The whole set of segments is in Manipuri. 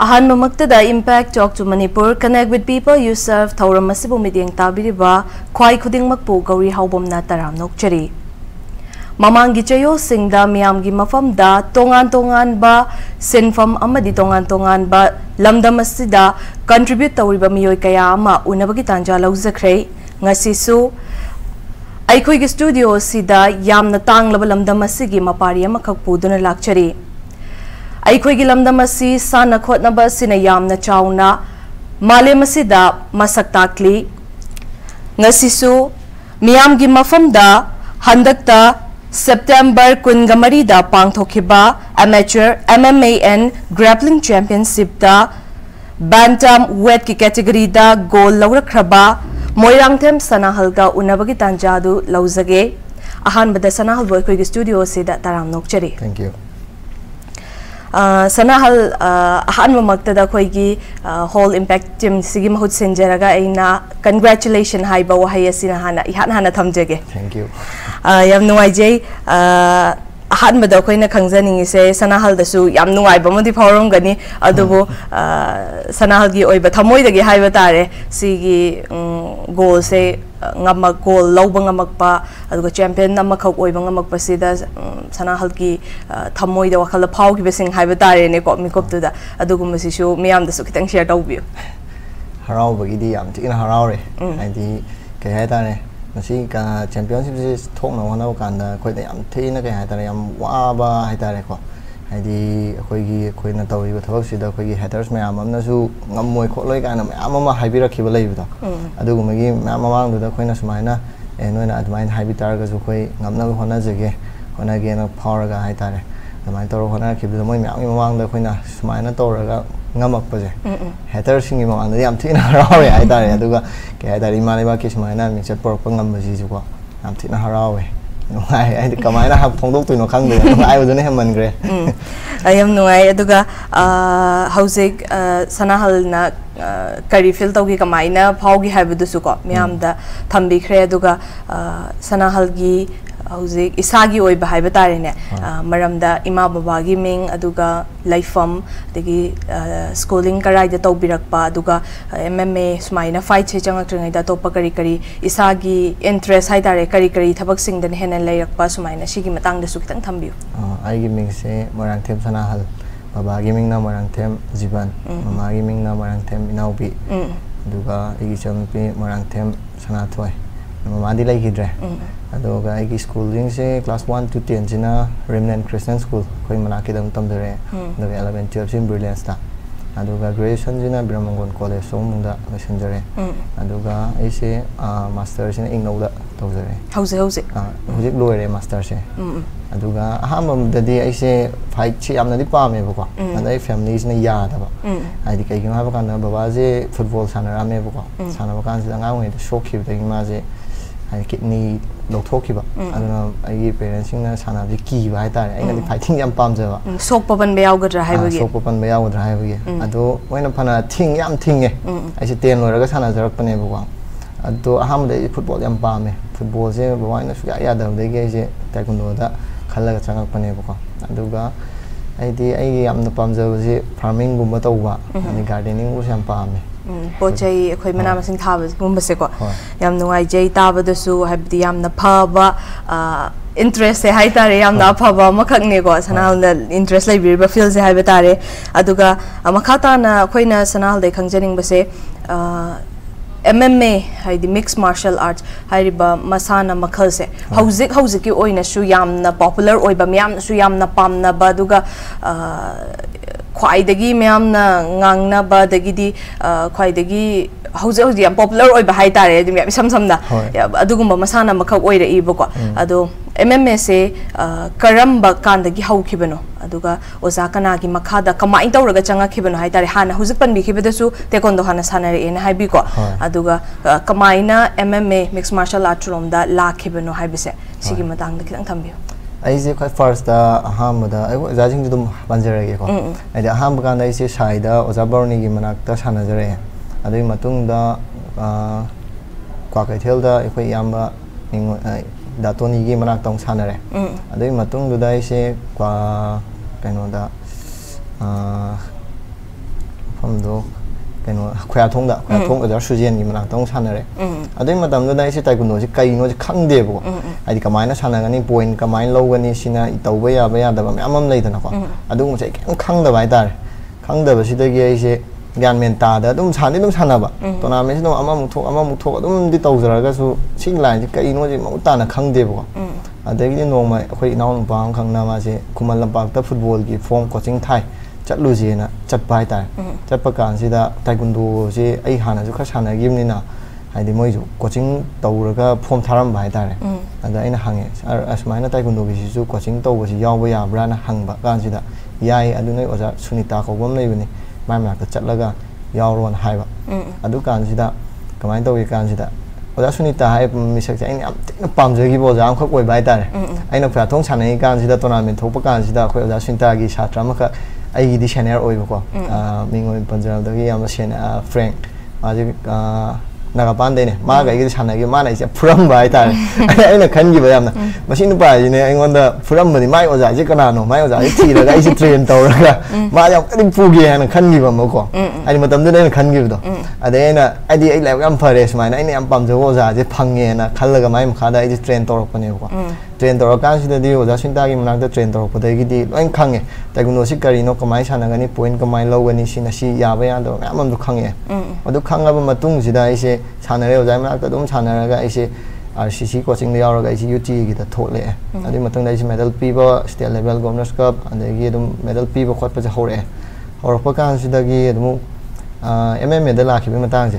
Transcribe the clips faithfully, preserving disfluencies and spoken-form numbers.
Ahan mamaktada impact talk to Manipur, connect with people you serve, Taura Masibu Midiang Tabiriba, Kwai Kuding Makpu, Gauri Haubam na Taram Nokchari. Mamangi Chayo Singda Miamgi Mafam da, Tongan Tongan ba, Sinfam Amadi Tongan Tongan ba, Lamda Masida, contribute Tauriba Mioy Kayama, Unabagitanja Lauzakre, Ngasisu, Aikoi studio Sida, Yam na Tang Labalamda Masigi, Maparia Makakpu, Duna Lakchari. Aikoi lamdam asi sana khotnaba sina yamna chauna malem asida masak takli ngasisu miyamgi mafamda handakta September kunga marida pangthokiba amateur M M A and grappling championship da bantam weight ki category da gold lawrakraba MOIRANGTHEM SANAHAL ga unabagi tanjadu lauzage ahan bada SANAHAL boy koi studio sida taram nokchari. Thank you. Uh, SANAHAL uh, ahan mamaktada koigi uh, whole impact team sigi mahut senjaraga aina congratulations haiba wahai asina hana ihan hana thamjage. Thank you. Uh, yam nuwaijay uh, ahan bada koina khangjaningi se SANAHAL dasu yam nuwaiba modi phawrom gani adubo uh, SANAHAL gi oiba thamoi dagi haiba tare sigi um, goal se ngamak goal lawba ngamakpa aduga champion namakhauk oiba ngamakpa sida SANAHAL ki thamoi da wakhala phau ki besing haiba tare ne ko mikop tu da adugum sisu miyam da su kitang share tawbiu harau bagi di yam tin harau re aidi kai hai tare masi ka championship se thokna wana kan da khoi da yam thina kai hai tare yam wa ba hai tare ko aidi khoi gi khoi na tawi ba thawak sida khoi gi haters mayam amna su ngammoi kholoi kana mayam ama haibira khiba leibu da adugum gi mayam mamang du da khoi na sumaina e noina admain haibi tar ga su khoi ngamna ko hona jege hona ge na phawraga hai tare admain tor hona khibu da moi mayam gi mamang da khoi na sumaina toraga ngamak pa je haters singi mamang da yam thina harawe hai tare aduga ke hai tare imale ba ki sumaina mi chat por pa ngam ba ji ju ko yam thina harawe nuai ai kamai na hab phongdok tuino khang de ai u ne man gre ayam nuai aduga hauzik SANAHAL na kari feel tawgi kamai na phawgi haibu su ko miam da thambi khre aduga SANAHAL gi hauzik isagi oi ba haiba tare ne maramda ima baba gi ming aduga laifam degi schooling karai da tawbirakpa aduga M M A smaina fight che changak tringai da topa kari kari isagi interest hai tare kari kari thabak sing den hena lairakpa smaina sigi matang da su kitang thambiu ai gi ming se MOIRANGTHEM SANAHAL baba gi ming na MOIRANGTHEM Jiban mama gi ming na MOIRANGTHEM Inaubi aduga igi champi MOIRANGTHEM Sanathoi mama di lai hidre aduga igi schooling se class one to ten jina Remnant Christian School koi manaki dam tam dare aduga eleven twelve in Brilliance ta aduga graduation jina Biramangon College somungda messenger aduga ise master jina Ingnoda tawjare hause hause hujik loire master se aduga ahamam dadi ise fight chi amna di pame bako andai family jina yada ba aidi kai gima ba kan baba je football sanara me bako sanaba kan jida ngai de shock ki de ma je ai kidney lokthok ba aduna ai parents na sana ji ki ba ta ai na fighting yam pam je ba sok papan be yaw gadra hai ba ge sok papan be yaw gadra hai ba ge ado moina phana thing yam thing e ai se ten loiraga sana jarak pane ba ado aham de football yam pam e football je ba na su ya ya da de ge je taekwondo da khalaga changak pane ba aduga ai di ai yam na pam je je farming gumba tawba ani gardening u yam pam e pochai khoi mana masing thaba gumba se ko yam nuai jai taba da su habdi yam na phaba interest se hai tare yam na phaba makhak ne ko SANAHAL na interest lai bir ba feel se hai ba tare aduga makhata na khoina SANAHAL de khangjaning ba se M M A hai di mixed martial arts hai ba masana makhal se hauzik hauzik ki oina su yam na popular oi ba myam su yam na pam na ba duga khwaidagi myam na ngang na ba dagi di khwaidagi hauze hauze yam popular oi ba hai tare dum yam sam sam da adugumba masana makhak oi ra i ba ko ado M M A se karamba kandagi haukibano aduga oza kana gi makhada kamai tawraga changa khibano hai tare hana huzik pan bi khibadasu taekwondo hana sanare en hai bi ko aduga kamaina M M A mixed martial arts rom da la khibano hai bise sigi matang da kitang thambiu ai je khoi first da aham da ai oza jing dum banjare ko ai da aham kan da ise sai da oza barni gi manak ta sana jare adui matung da kwa kai thel da khoi yamba ning Datoni gi manak tong sanare adui matung du dai se kwa kaino da ꯃꯇꯝꯗꯣ ꯀꯩꯅꯣ ꯈꯣꯌꯥꯊꯣꯡꯗ ꯈꯣꯌꯥꯊꯣꯡ ꯑꯣꯖꯥ ꯁꯨꯖꯦꯟꯒꯤ ꯃꯅꯥꯛꯇ ꯑꯃꯨꯛ ꯁꯥꯟꯅꯔꯦ ꯑꯗꯨꯒꯤ ꯃꯇꯝꯗꯨꯗ ꯑꯩꯁꯦ ꯇꯥꯏꯀꯨꯟꯗꯣꯁꯦ ꯀꯩꯅꯣꯁꯦ ꯈꯪꯗꯦꯕꯀꯣ ꯍꯥꯏꯗꯤ ꯀꯃꯥꯏꯅ ꯁꯥꯟꯅꯒꯅꯤ ꯄꯣꯏꯟ ꯀꯃꯥꯏꯅ ꯂꯧꯒꯅꯤ ꯁꯤꯅ ꯇꯧꯕ ꯌꯥꯕ ꯌꯥꯗꯕ ꯃꯌꯥꯝ ꯑꯃ ꯂꯩꯗꯅꯀꯣ ꯑꯗꯨꯒꯨꯝꯕꯁꯦ ꯑꯩ ꯀꯩꯝ ꯈꯪꯗꯕ ꯍꯥꯏꯇꯥꯔꯦ ꯈꯪꯗꯕꯁꯤꯗꯒꯤ ꯑꯩꯁꯦ ꯒ꯭ꯌꯥꯟ ꯃꯦꯟ ꯇꯥꯗ ꯑꯗꯨꯝ ꯁꯥꯟꯅꯗꯤ ꯑꯗꯨꯝ ꯁꯥꯟꯅꯕ ꯇꯣꯔꯅꯥꯃꯦꯟꯁꯤꯗ ꯑꯃꯃꯨꯛ ꯊꯣꯛ ꯑꯃꯃꯨꯛ ꯊꯣꯛ ꯑꯗꯨꯝꯗꯤ ꯇꯧꯖꯔꯒꯁꯨ ꯁꯤꯒꯤ ꯂꯥꯏꯟꯁꯦ ꯀꯩꯅꯣꯁꯦ ꯃꯃꯨꯠ ꯇꯥꯅ ꯈꯪꯗꯦꯕꯀꯣ ꯑꯗꯒꯤꯗꯤ ꯅꯣꯡꯃ ꯑꯩꯈꯣꯏ ꯏꯅꯥꯎꯅꯨꯄꯥ ꯑꯃ ꯈꯪꯅ ꯃꯥꯁꯦ ꯈꯨꯃꯟ ꯂꯝꯄꯥꯛꯇ ꯐꯨꯠꯕꯣꯜꯒꯤ ꯐꯣꯝ ꯀꯣꯆꯤꯡ ꯊꯥꯏ ꯆꯠꯂꯨꯁꯦꯅ ꯆꯠꯄ ꯍꯥꯏꯇꯥꯔꯦ ꯆꯠꯄ ꯀꯥꯟꯁꯤꯗ ꯇꯥꯏꯀꯨꯟꯗꯣꯁꯦ ꯑꯩ ꯍꯥꯟꯅꯁꯨ ꯈꯔ ꯁꯥꯟꯅꯈꯤꯕꯅꯤꯅ ꯍꯥꯏꯗꯤ ꯃꯣꯏꯁꯨ ꯀꯣꯆꯤꯡ ꯇꯧꯔꯒ ꯐꯣꯝ ꯊꯥꯔꯝꯕ ꯍꯥꯏꯇꯥꯔꯦ ꯑꯗ ꯑꯩꯅ ꯍꯪꯉꯦ ꯑꯁꯨꯃꯥꯏꯅ ꯇꯥꯏꯀꯨꯟꯗꯣꯒꯤꯁꯤꯁꯨ ꯀꯣꯆꯤꯡ ꯇꯧꯕꯁꯤ ꯌꯥꯎꯕ ꯌꯥꯕ꯭ꯔꯥꯅ ꯍꯪꯕ ꯀꯥꯟꯁꯤꯗ ꯌꯥꯏ ꯑꯗꯨ ꯅꯣꯏ ꯑꯣꯖꯥ ꯁꯨꯅꯤꯇꯥ ꯀꯧꯕ ꯑꯃ ꯂꯩꯕꯅꯤ ꯃꯥꯏ ꯃꯅꯥꯛꯇ ꯆꯠꯂꯒ ꯌꯥꯎꯔꯣꯅ ꯍꯥꯏꯕ ꯑꯗꯨ ꯀꯥꯟꯁꯤꯗ ꯀꯃꯥꯏꯅ ꯇꯧꯒꯦ ꯀꯥꯟꯁꯤꯗ ꯑꯣꯖꯥ ꯁꯨꯅꯤꯇꯥ ꯍꯥꯏꯕ ꯃꯤꯁꯛꯁꯦ ꯑꯩꯅ ꯌꯥꯝ ꯊꯤꯅ ꯄꯥꯝꯖꯈꯤꯕ ꯑꯣꯖꯥ ꯑꯃꯈꯛ ꯑꯣꯏꯕ ꯍꯥꯏꯇꯥꯔꯦ ꯑꯩꯅ ꯈꯣꯌꯥꯊꯣꯡ ꯁꯥꯟꯅꯔꯤ ꯀꯥꯟꯁꯤꯗ ꯇꯣꯔꯅꯥꯃꯦꯟ ꯊꯣꯛꯄ ꯀꯥꯟꯁꯤꯗ ꯑꯩꯈꯣꯏ ꯑꯣꯖꯥ ꯁꯨꯅꯤꯇꯥꯒꯤ ꯁꯥꯇ꯭ꯔ ꯑꯃꯈꯛ ꯑꯩꯒꯤꯗꯤ ꯁꯦꯅꯤꯌꯔ ꯑꯣꯏꯕꯀꯣ ꯃꯤꯡ ꯑꯣꯏꯅ ꯄꯟꯖꯔꯕꯗꯒꯤ ꯌꯥꯝꯅ ꯁꯦꯅꯤꯌꯔ ꯐ꯭ꯔꯦꯡ ꯃꯥꯁꯦ ꯅꯥꯒꯥꯄꯥꯟꯗꯩꯅꯦ ꯃꯥꯒ ꯑꯩꯒꯗꯤ ꯁꯥꯟꯅꯈꯤꯕ ꯃꯥꯅ ꯑꯩꯁꯦ ꯐꯨꯔꯝꯕ ꯍꯥꯏꯇꯥꯔꯦ ꯑꯩꯅ ꯈꯟꯈꯤꯕ ꯌꯥꯝꯅ ꯃꯁꯤ ꯅꯨꯄꯥꯁꯤꯅꯦ ꯑꯩꯉꯣꯟꯗ ꯐꯨꯔꯝꯕꯅꯤ ꯃꯥꯏ ꯑꯣꯖꯥꯁꯦ ꯀꯅꯥꯅꯣ ꯃꯥꯏ ꯑꯣꯖꯥꯁꯦ ꯊꯤꯔꯒ ꯑꯩꯁꯦ ꯇ꯭ꯔꯦꯟ ꯇꯧꯔꯒ ꯃꯥꯁꯦ ꯑꯃꯨꯛꯇꯪ ꯄꯨꯒꯦ ꯍꯥꯏꯅ ꯈꯟꯈꯤꯕ ꯑꯃꯀꯣ ꯍꯥꯏꯗꯤ ꯃꯇꯝꯗꯨꯗ ꯑꯩꯅ ꯈꯟꯈꯤꯕꯗꯣ ꯑꯗꯩ ꯑꯩꯅ ꯍꯥꯏꯗꯤ ꯑꯩ ꯂꯥꯏꯕꯛ ꯌꯥꯝ ꯐꯔꯦ ꯁꯨꯃꯥꯏꯅ ꯑꯩꯅ ꯌꯥꯝ ꯄꯥꯝꯖꯕ ꯑꯣꯖꯥꯁꯦ ꯐꯪꯉꯦꯅ ꯈꯜꯂꯒ ꯃꯥꯏ ꯃꯈꯥꯗ ꯑꯩꯁꯦ ꯇ꯭ꯔꯦꯟ ꯇꯧꯔꯛꯄꯅꯦꯕꯀꯣ ꯇ꯭ꯔꯦꯟ ꯇꯧꯔꯀꯥꯟꯁꯤꯗꯗꯤ ꯑꯣꯖꯥ ꯁꯨꯅꯤꯇꯥꯒꯤ ꯃꯅꯥꯛꯇ ꯇ꯭ꯔꯦꯟ ꯇꯧꯔꯛꯄꯗꯒꯤꯗꯤ ꯂꯣꯏ ꯈꯪꯉꯦ ꯇꯥꯏꯀꯨꯟꯗꯣꯁꯤ ꯀꯔꯤꯅꯣ ꯀꯃꯥꯏꯅ ꯁꯥꯟꯅꯒꯅꯤ ꯄꯣꯏꯟ ꯀꯃꯥꯏꯅ ꯂꯧꯒꯅꯤ ꯁꯤꯅ ꯁꯤ ꯌꯥꯕ ꯌꯥꯗꯕ ꯃꯌꯥꯝ ꯑꯃꯁꯨ ꯈꯪꯉꯦ ꯑꯗꯨ ꯈꯪꯉꯕ ꯃꯇꯨꯡꯁꯤꯗ ꯑꯩꯁꯦ ꯁꯥꯟꯅꯔꯦ ꯑꯣꯖꯥ ꯃꯅꯥꯛꯇ ꯑꯗꯨꯝ ꯁꯥꯟꯅꯔꯒ ꯑꯩꯁꯦ ꯑꯥꯔ ꯁꯤ ꯁꯤ ꯀꯣꯆꯤꯡꯗ ꯌꯥꯎꯔꯒ ꯑꯩꯁꯦ ꯌꯨ ꯇꯤꯒꯤꯗ ꯊꯣꯛꯂꯛꯑꯦ ꯑꯗꯨꯒꯤ ꯃꯇꯨꯡꯗ ꯑꯩꯁꯦ ꯃꯦꯗꯜ ꯄꯤꯕ ꯁ꯭ꯇꯦꯠ ꯂꯦꯚꯦꯜ ꯒꯣꯚꯔꯅꯔꯁ ꯀꯞ ꯑꯗꯒꯤ ꯑꯗꯨꯝ ꯃꯦꯗꯜ ꯄꯤꯕ ꯈꯣꯠꯄꯁꯦ ꯍꯧꯔꯛꯑꯦ ꯍꯧꯔꯛꯄ ꯀꯥꯟꯁꯤꯗꯒꯤ ꯑꯗꯨꯝ ꯑꯦꯝ ꯑꯦꯝ ꯑꯦꯗ ꯂꯥꯛꯈꯤꯕꯒꯤ ꯃꯇꯥꯡꯁꯦ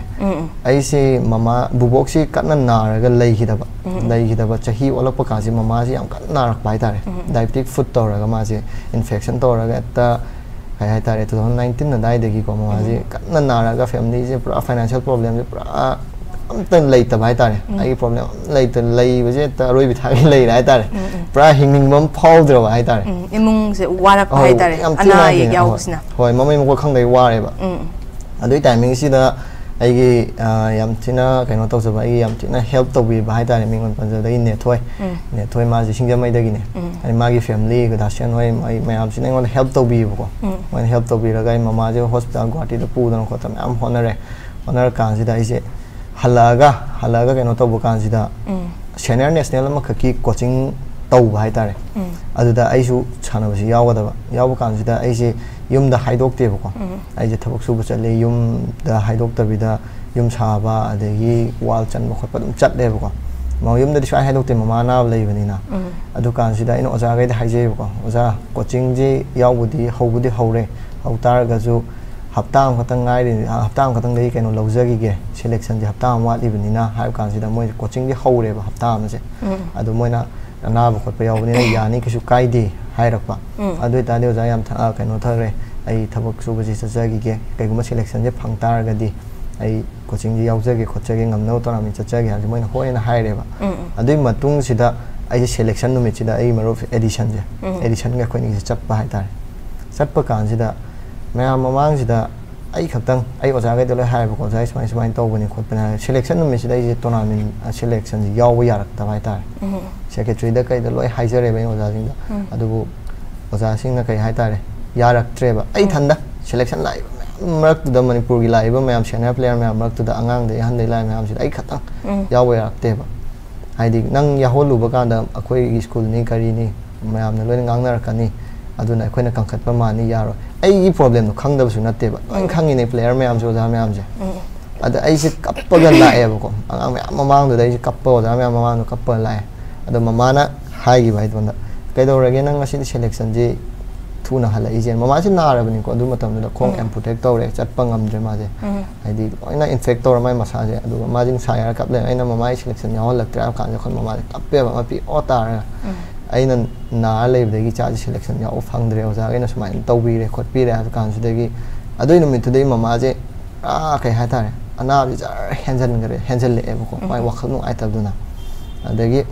ꯑꯩꯁꯦ ꯃꯃꯥ ꯕꯨꯕꯣꯛꯁꯤ ꯀꯟꯅ ꯅꯥꯔꯒ ꯂꯩꯈꯤꯗꯕ ꯂꯩꯈꯤꯗꯕ ꯆꯍꯤ ꯑꯣꯜꯂꯛꯄ ꯀꯥꯟꯁꯤ ꯃꯃꯥꯁꯤ ꯌꯥꯝ ꯀꯟꯅ ꯅꯥꯔꯛꯄ ꯍꯥꯏꯇꯥꯔꯦ ꯗꯥꯏꯕꯦꯇꯤꯛ ꯐꯨꯗ ꯇꯧꯔꯒ ꯃꯥꯁꯦ ꯏꯟꯐꯦꯛꯁꯟ ꯇꯧꯔꯒ ꯍꯦꯛꯇ ꯀꯩ ꯍꯥꯏꯇꯥꯔꯦ ꯇꯨ ꯊꯥꯎꯖꯟ ꯅꯥꯏꯟꯇꯤꯟ ꯑꯗꯨꯋꯥꯏꯗꯒꯤꯀꯣ ꯃꯃꯥꯁꯤ ꯀꯟꯅ ꯅꯥꯔꯒ ꯐꯦꯃꯤꯂꯤꯁꯦ ꯄꯨꯔꯥ ꯐꯥꯏꯅꯥꯟꯁꯤꯌꯦꯜ ꯄ꯭ꯔꯣꯕ꯭ꯂꯦꯝꯁꯦ ꯄꯨꯔꯥ ꯑꯝꯇ ꯂꯩꯇꯕ ꯍꯥꯏꯇꯥꯔꯦ ꯑꯩꯒꯤ ꯄ꯭ꯔꯣꯕ꯭ꯂꯦꯝ ꯂꯩꯇ ꯂꯩꯕꯁꯦ ꯍꯦꯛꯇ ꯑꯔꯣꯏꯕ ꯊꯥꯒꯤ ꯂꯩꯔꯦ ꯍꯥꯏꯇꯥꯔꯦ ꯄꯨꯔꯥ ꯍꯤꯡꯅꯤꯡꯕ ꯑꯃ ꯐꯥꯎꯗ꯭ꯔꯕ ꯍꯥꯏꯇꯥꯔꯦ ꯏꯃꯨꯡꯁꯦ ꯋꯥꯔꯛꯄ ꯍꯥꯏꯇꯥꯔꯦ ꯑꯅꯥ ꯑꯌꯦꯛ ꯌꯥꯎꯕꯁꯤꯅ ꯍꯣꯏ ꯃꯃꯩ ꯃꯀꯣꯛ ꯈꯪꯗꯩ ꯋꯥꯔꯦꯕ ꯑꯗꯨꯒꯤ ꯇꯥꯏꯃꯤꯡꯁꯤꯗ ꯑꯩꯒꯤ ꯌꯥꯝ ꯊꯤꯅ ꯀꯩꯅꯣ ꯇꯧꯖꯕ ꯑꯩꯒꯤ ꯌꯥꯝ ꯊꯤꯅ ꯍꯦꯜꯞ ꯇꯧꯕꯤꯕ ꯍꯥꯏꯇꯥꯔꯦ ꯃꯤꯉꯣꯟ ꯄꯟꯖꯕꯗꯒꯤ ꯅꯦꯊꯣꯏ ꯅꯦꯊꯣꯏ ꯃꯥꯁꯦ ꯁꯤꯡꯖꯃꯩꯗꯒꯤꯅꯦ ꯍꯥꯏꯗꯤ ꯃꯥꯒꯤ ꯐꯦꯃꯤꯂꯤ ꯒꯨꯗꯥꯁꯤꯌꯟ ꯍꯣꯏ ꯃꯌꯥꯝꯁꯤꯅ ꯑꯩꯉꯣꯟꯗ ꯍꯦꯜꯞ ꯇꯧꯕꯤꯌꯦꯕꯀꯣ ꯃꯣꯏꯅ ꯍꯦꯜꯞ ꯇꯧꯕꯤꯔꯒ ꯑꯩ ꯃꯃꯥꯁꯦ ꯍꯣꯁꯄꯤꯇꯥꯜ ꯒꯨꯋꯥꯍꯥꯇꯤꯗ ꯄꯨꯗꯅ ꯈꯣꯠꯇꯅ ꯃꯌꯥꯝ ꯍꯣꯠꯅꯔꯦ ꯍꯣꯠꯅꯔꯀꯥꯟꯁꯤꯗ ꯑꯩꯁꯦ ꯍꯜꯂꯛꯑꯒ ꯍꯜꯂꯛꯑꯒ ꯀꯩꯅꯣ ꯇꯧꯕ ꯀꯥꯟꯁꯤꯗ ꯁꯦꯅꯤꯌꯔ ꯅꯦꯁꯅꯦꯜ ꯑꯃꯈꯛꯀꯤ ꯀꯣꯆꯤꯡ ꯇꯧꯕ ꯍꯥꯏꯇꯥꯔꯦ ꯑꯗꯨꯗ ꯑꯩꯁꯨ ꯁꯥꯟꯅꯕꯁꯤ ꯌꯥꯎꯒꯗꯕ ꯌꯥꯎꯕ ꯀꯥꯟꯁꯤꯗ ꯑꯩꯁꯦ ꯌꯨꯝꯗ ꯍꯥꯏꯗꯣꯛꯇꯦꯕꯀꯣ ꯑꯩꯁꯦ ꯊꯕꯛ ꯁꯨꯕ ꯆꯠꯂꯦ ꯌꯨꯝꯗ ꯍꯥꯏꯗꯣꯛꯇꯕꯤꯗ ꯌꯨꯝ ꯁꯥꯕ ꯑꯗꯒꯤ ꯋꯥꯜ ꯆꯟꯕ ꯈꯣꯠꯄ ꯑꯗꯨꯝ ꯆꯠꯂꯦꯕꯀꯣ ꯌꯨꯝꯗꯗꯤ ꯁꯨꯃꯥꯏꯅ ꯍꯥꯏꯗꯣꯛꯇꯦ ꯃꯃꯥ ꯑꯅꯥꯕ ꯂꯩꯕꯅꯤꯅ ꯑꯗꯨ ꯀꯥꯟꯁꯤꯗ ꯑꯩꯅ ꯑꯣꯖꯥꯈꯩꯗ ꯍꯥꯏꯖꯩꯕꯀꯣ ꯑꯣꯖꯥ ꯀꯣꯆꯤꯡꯁꯦ ꯌꯥꯎꯕꯨꯗꯤ ꯍꯧꯕꯨꯗꯤ ꯍꯧꯔꯦ ꯍꯧ ꯇꯥꯔꯒꯁꯨ ꯍꯞꯇꯥ ꯑꯃꯈꯛꯇꯪ ꯉꯥꯏꯔꯤ ꯍꯞꯇꯥ ꯑꯃꯈꯛꯇꯪꯗꯒꯤ ꯀꯩꯅꯣ ꯂꯧꯖꯈꯤꯒꯦ ꯁꯦꯂꯦꯛꯁꯟꯁꯦ ꯍꯞꯇꯥ ꯑꯃ ꯋꯥꯠꯂꯤꯕꯅꯤꯅ ꯍꯥꯏꯕ ꯀꯥꯟꯁꯤꯗ ꯃꯣꯏ ꯀꯣꯆꯤꯡꯁꯦ ꯍꯧꯔꯦꯕ ꯍꯞꯇꯥ ꯑꯃꯁꯦ ꯑꯗꯨ ꯃꯣꯏꯅ ꯑꯅꯥꯕ ꯈꯣꯠꯄ ꯌꯥꯎꯕꯅꯤꯅ ꯌꯥꯅꯤ ꯀꯩꯁꯨ ꯀꯥꯏꯗꯦ ꯍꯥꯏꯔꯛꯄ ꯑꯗꯨ ꯑꯣꯏꯇꯥꯔꯗꯤ ꯑꯣꯖꯥ ꯌꯥꯝ ꯀꯩꯅꯣ ꯊꯔꯦ ꯑꯩ ꯊꯕꯛ ꯁꯨꯕꯁꯤ ꯆꯠꯆꯈꯤꯒꯦ ꯀꯩꯒꯨꯝꯕ ꯁꯦꯂꯦꯛꯁꯟꯁꯦ ꯐꯪ ꯇꯥꯔꯒꯗꯤ ꯑꯩ ꯀꯣꯆꯤꯡꯁꯦ ꯌꯥꯎꯖꯒꯦ ꯈꯣꯠꯆꯒꯦ ꯉꯝꯅꯕ ꯇꯣꯔꯅꯥꯃꯦꯟ ꯆꯠꯆꯒꯦ ꯍꯥꯏꯕꯁꯦ ꯃꯣꯏꯅ ꯍꯣꯏꯅ ꯍꯥꯏꯔꯦꯕ ꯑꯗꯨꯒꯤ ꯃꯇꯨꯡꯁꯤꯗ ꯑꯩꯁꯦ ꯁꯦꯂꯦꯛꯁꯟ ꯅꯨꯃꯤꯠꯁꯤꯗ ꯑꯩ ꯃꯔꯨꯞ ꯑꯦꯗꯤꯁꯟꯁꯦ ꯑꯦꯗꯤꯁꯟꯒ ꯑꯩꯈꯣꯏꯅꯤꯁꯦ ꯆꯠꯄ ꯍꯥꯏꯇꯥꯔꯦ ꯆꯠꯄ ꯀꯥꯟꯁꯤꯗ ꯃꯌꯥꯝ ꯃꯃꯥꯡꯁꯤꯗ ꯑꯩ ꯈꯛꯇꯪ ꯑꯩ ꯑꯣꯖꯥꯈꯩꯗ ꯂꯣꯏ ꯍꯥꯏꯌꯦꯕꯀꯣ ꯑꯣꯖꯥ ꯁꯨꯃꯥꯏꯅ ꯁꯨꯃꯥꯏꯅ ꯇꯧꯕꯅꯤ ꯈꯣꯠꯄꯅꯤ ꯍꯥꯏ ꯁꯦꯂꯦꯛꯁꯟ ꯅꯨꯃꯤꯠꯁꯤꯗ ꯑꯩꯁꯦ ꯇꯣꯔꯅꯥꯃꯦꯟ ꯁꯦꯂꯦꯛꯁꯟꯁꯦ ꯌꯥꯎꯕ ꯌꯥꯔꯛꯇꯕ ꯍꯥꯏꯇꯥꯔꯦ ꯁꯦꯀ꯭ꯔꯦꯇꯔꯤꯗ ꯀꯩꯗ ꯂꯣꯏ ꯍꯥꯏꯖꯔꯦꯕ ꯑꯩ ꯑꯣꯖꯥꯁꯤꯡꯗ ꯑꯗꯨꯕꯨ ꯑꯣꯖꯥꯁꯤꯡꯅ ꯀꯩ ꯍꯥꯏꯇꯥꯔꯦ ꯌꯥꯔꯛꯇ꯭ꯔꯦꯕ ꯑꯩ ꯊꯟꯗ ꯁꯦꯂꯦꯛꯁꯟ ꯂꯥꯛꯏꯕ ꯃꯌꯥꯝ ꯃꯔꯛꯇꯨꯗ ꯃꯅꯤꯄꯨꯔꯒꯤ ꯂꯥꯛꯏꯕ ꯃꯌꯥꯝ ꯁꯦꯅꯤꯌꯔ ꯄ꯭ꯂꯦꯌꯔ ꯃꯌꯥꯝ ꯃꯔꯛꯇꯨꯗ ꯑꯉꯥꯡꯗꯒꯤ ꯑꯍꯟꯗꯒꯤ ꯂꯥꯛꯏꯕ ꯃꯌꯥꯝꯁꯤꯗ ꯑꯩ ꯈꯛꯇꯪ ꯌꯥꯎꯕ ꯌꯥꯔꯛꯇꯦꯕ ꯍꯥꯏꯗꯤ ꯅꯪ ꯌꯥꯎꯍꯜꯂꯨꯕ ꯀꯥꯟꯗ ꯑꯩꯈꯣꯏꯒꯤ ꯁ꯭ꯀꯨꯜꯅꯤ ꯀꯔꯤꯅꯤ ꯃꯌꯥꯝꯅ ꯂꯣꯏꯅ ꯉꯥꯡꯅꯔꯛꯀꯅꯤ ꯑꯗꯨꯅ ꯑꯩꯈꯣꯏꯅ ꯀꯟꯈꯠꯄ ꯃꯥꯅꯤ ꯌꯥꯔꯣꯏ ꯑꯩꯒꯤ ꯄ꯭ꯔꯣꯕ꯭ꯂꯦꯝꯗꯣ ꯈꯪꯗꯕꯁꯨ ꯅꯠꯇꯦꯕ ꯂꯣꯏꯅ ꯈꯪꯉꯤꯅꯦ ꯄ꯭ꯂꯦꯌꯔ ꯃꯌꯥꯝꯁꯦ ꯑꯣꯖꯥ ꯃꯌꯥꯝꯁꯦ ꯑꯗ ꯑꯩꯁꯦ ꯀꯞꯄꯒ ꯂꯥꯛꯑꯦꯕꯀꯣ ꯑꯉꯥꯡ ꯃꯌꯥꯝ ꯃꯃꯥꯡꯗꯨꯗ ꯑꯩꯁꯦ ꯀꯞꯄ ꯑꯣꯖꯥ ꯃꯌꯥꯝ ꯃꯃꯥꯡꯗ ꯀꯞꯄꯒ ꯂꯥꯛꯑꯦ ꯑꯗꯣ ꯃꯃꯥꯅ ꯍꯥꯏꯈꯤꯕ ꯑꯩꯉꯣꯟꯗ ꯀꯩꯗꯧꯔꯒꯦ ꯅꯪ ꯉꯁꯤꯗꯤ ꯁꯦꯂꯦꯛꯁꯟꯁꯤ ꯊꯨꯅ ꯍꯜꯂꯛꯏꯁꯦ ꯃꯃꯥꯁꯤ ꯅꯥꯔꯕꯅꯤꯀꯣ ꯑꯗꯨ ꯃꯇꯝꯗꯨꯗ ꯈꯣꯡ ꯑꯦꯝꯄꯨꯇꯦꯠ ꯇꯧꯔꯦ ꯆꯠꯄ ꯉꯝꯗ꯭ꯔꯦ ꯃꯥꯁꯦ ꯍꯥꯏꯗꯤ ꯂꯣꯏꯅ ꯏꯟꯐꯦꯛ ꯇꯧꯔ ꯃꯥꯏ ꯃꯁꯥꯁꯦ ꯑꯗꯨꯒ ꯃꯥꯁꯦ ꯅꯨꯡꯁꯥ ꯌꯥꯔ ꯀꯞꯂꯦ ꯑꯩꯅ ꯃꯃꯥꯒꯤ ꯁꯦꯂꯦꯛꯁꯟ ꯌꯥꯎꯍꯜꯂꯛꯇ꯭ꯔꯦ ꯍꯥꯏꯕ ꯀꯥꯟꯗ ꯑꯩꯈꯣꯏ ꯃꯃꯥꯁꯦ ꯀꯞꯄꯦꯕ ꯃꯄꯤ ꯑꯣ ꯇꯥꯔꯒ ꯑꯩꯅ ꯅꯥꯔ ꯂꯩꯕꯗꯒꯤ ꯏꯆꯥꯁꯦ ꯁꯦꯂꯦꯛꯁꯟ ꯌꯥꯎꯕ ꯐꯪꯗ꯭ꯔꯦ ꯑꯣꯖꯥꯈꯩꯅ ꯁꯨꯃꯥꯏꯅ ꯇꯧꯕꯤꯔꯦ ꯈꯣꯠꯄꯤꯔꯦ ꯍꯥꯏꯕ ꯀꯥꯟꯁꯤꯗꯒꯤ ꯑꯗꯨꯒꯤ ꯅꯨꯃꯤꯠꯇꯨꯗꯒꯤ ꯃꯃꯥꯁꯦ ꯑꯥ ꯀꯩ ꯍꯥꯏꯇꯥꯔꯦ ꯑꯅꯥꯕꯁꯤ ꯖꯔ ꯍꯦꯟꯖꯟꯈ꯭ꯔꯦ ꯍꯦꯟꯖꯜꯂꯛꯑꯦꯕꯀꯣ ꯃꯥꯏ ꯋꯥꯈꯜ ꯅꯨꯡꯉꯥꯏꯇꯕꯗꯨꯅ ꯑꯗꯒꯤ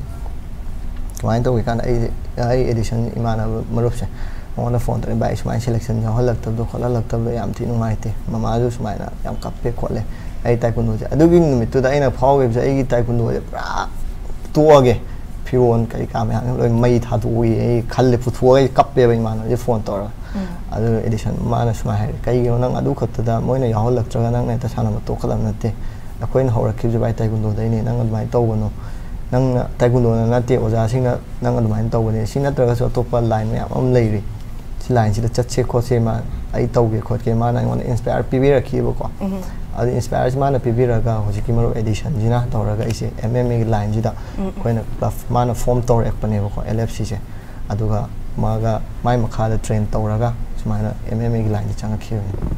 ꯀꯃꯥꯏꯅ ꯇꯧꯒꯦ ꯀꯥꯟꯗ ꯑꯩꯁꯦ ꯑꯩ ꯑꯦꯗꯤꯁꯟ ꯏꯃꯥꯟꯅꯕ ꯃꯔꯨꯞꯁꯦ ꯃꯉꯣꯟꯗ ꯐꯣꯟ ꯇꯧꯔꯦ ꯚꯥꯏ ꯁꯨꯃꯥꯏꯅ ꯁꯦꯂꯦꯛꯁꯟ ꯌꯥꯎꯍꯜꯂꯛꯇꯕꯗꯣ ꯈꯣꯠꯍꯜꯂꯛꯇꯕꯗꯣ ꯌꯥꯝ ꯊꯤ ꯅꯨꯡꯉꯥꯏꯇꯦ ꯃꯃꯥꯁꯨ ꯁꯨꯃꯥꯏꯅ ꯌꯥꯝ ꯀꯞꯄꯦ ꯈꯣꯠꯂꯦ ꯑꯩ ꯇꯥꯏꯀꯨꯟꯗꯣꯁꯦ ꯑꯗꯨꯒꯤ ꯅꯨꯃꯤꯠꯇꯨꯗ ꯑꯩꯅ ꯐꯥꯎꯈꯤꯕꯁꯦ ꯑꯩꯒꯤ ꯇꯥꯏꯀꯨꯟꯗꯣꯁꯦ ꯄꯨꯔꯥ ꯇꯣꯛꯑꯒꯦ ꯐꯤꯔꯣꯟ ꯀꯔꯤ ꯀꯥ ꯃꯌꯥꯝ ꯂꯣꯏ ꯃꯩ ꯊꯥꯗꯣꯛꯎꯏ ꯑꯩ ꯈꯜꯂꯦ ꯄꯨꯊꯣꯛꯑꯒ ꯑꯩ ꯀꯞꯄꯦꯕ ꯏꯃꯥꯟꯅꯕꯁꯦ ꯐꯣꯟ ꯇꯧꯔꯒ adu edition mana suma hai kai yo nang adu khatta moina yahol laktra nang ne ta sana ma to khalam nate akoin hawra khib bai taekwondo dai ne nang admai tawgono nang taekwondo na nate oja singna nang admai tawgone sing natraga so topa line me am leiri si line si da chatche khose ma ai tawge khot ke ma na ngone inspire pibira khibo ko adu inspire ma na pibira ga hoji ki maro edition jina tawraga ise M M A line jida koina club ma na form tower ek pane ko L F C se aduga maga mai makha da train tawraga sumana M M A line changa khiyo